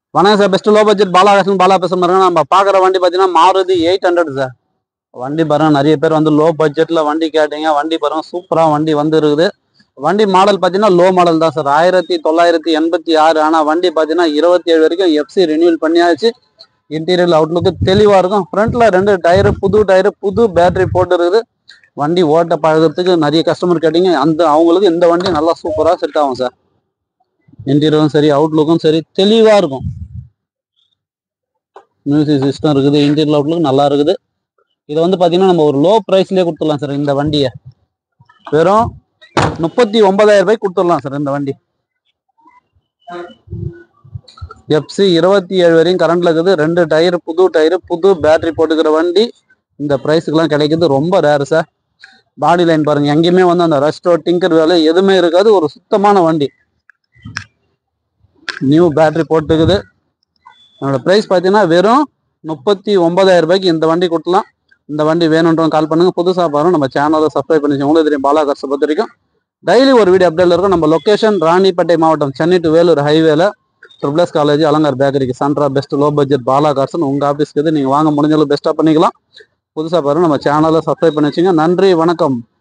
வணக்கம் sir. Best low budget Bala பேச பாருங்க. நம்ம பார்க்குற வண்டி பார்த்தீங்கன்னா மாருதி 800 சார். வண்டி பாருங்க, நிறைய பேர் வந்து லோ பட்ஜெட்டில் வண்டி கேட்டீங்க. வண்டி பாருங்க, சூப்பராக வண்டி வந்து இருக்குது. வண்டி மாடல் பார்த்தீங்கன்னா லோ மாடல் தான் சார். 1986. ஆனால் வண்டி பார்த்தீங்கன்னா 27 வரைக்கும் எஃப்சி ரினியூவல் பண்ணியாச்சு. இன்டீரியர் அவுட்லுக்கு தெளிவாக இருக்கும். ஃப்ரண்ட்டில் 2 டயரு புது பேட்டரி போட்டு இருக்குது. வண்டி ஓட்ட பழகிறதுக்கு நிறைய கஸ்டமர் கேட்டீங்க. அவங்களுக்கு இந்த வண்டி நல்லா சூப்பராக செட் ஆகும் சார். இன்டீரியரும் சரி, அவுட்லுக்கும் சரி தெளிவாக இருக்கும். மியூசிக் சிஸ்டம் இருக்குது. இன்டீரியர் அவுட்லுக் நல்லா இருக்குது. இதை வந்து பார்த்தீங்கன்னா நம்ம ஒரு லோ ப்ரைஸ்லேயே கொடுத்துடலாம் சார். இந்த வண்டியை வெறும் 39,000 ரூபாய்க்கு கொடுத்துடலாம் சார். இந்த வண்டி எஃப்சி 27 வரையும் கரண்ட்ல இருக்குது. 2 டயரு புது பேட்டரி போட்டுக்கிற வண்டி இந்த ப்ரைஸுக்கெல்லாம் கிடைக்குது. ரொம்ப ரேரு சார். பாடி லைன் பாருங்க, எங்கேயுமே வந்து அந்த ரெஸ்டோ டிங்கர் வேலை எதுவுமே இருக்காது. ஒரு சுத்தமான வண்டி. நியூ பேட்டரி போட்டுக்குது. என்னோட ப்ரைஸ் பார்த்தீங்கன்னா வெறும் 39,000 ரூபாய்க்கு இந்த வண்டி கொடுக்கலாம். இந்த வண்டி வேணுன்றவங்க கால் பண்ணுங்க. புதுசாக பாருங்க, நம்ம சேனலை சப்ஸ்கிரைப் பண்ணி உங்களுக்கு தெரியும். பாலா கார்ஸை பொறுத்த வரைக்கும் டெய்லி ஒரு வீடியோ அப்டேட்ல இருக்கும். நம்ம லொக்கேஷன் ராணிப்பேட்டை மாவட்டம், சென்னை டு வேலூர் ஹைவேல ட்ரிபிள்எஸ் காலேஜ் அலங்கார் பேக்கரிக்கு சென்ட்ரா பெஸ்ட் லோ பட்ஜெட் பாலா கார்ஸ்னு உங்க ஆஃபீஸ்க்கு நீங்கள் வாங்க முடிஞ்சாலும் பெஸ்ட்டாக பண்ணிக்கலாம். புதுசாக பாருங்க, நம்ம சேனலை சப்ஸ்கிரைப் பண்ணி வச்சுங்க. நன்றி, வணக்கம்.